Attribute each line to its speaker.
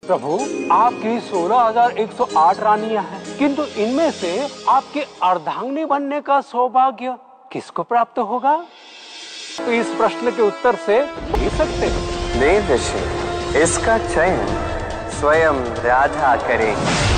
Speaker 1: प्रभु, आपकी 16,108 रानियां हैं, किंतु इनमें से आपके अर्धांगिनी बनने का सौभाग्य किसको प्राप्त होगा? तो इस प्रश्न के उत्तर से दे सकते हैं।
Speaker 2: नहीं ऋषि, इसका चयन स्वयं राधा करेंगी।